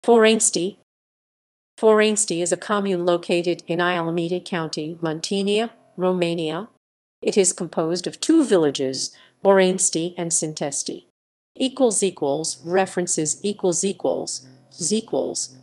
Borănești. Borănești is a commune located in Ialomița County, Muntenia, Romania. It is composed of two villages, Borănești and Sintești. References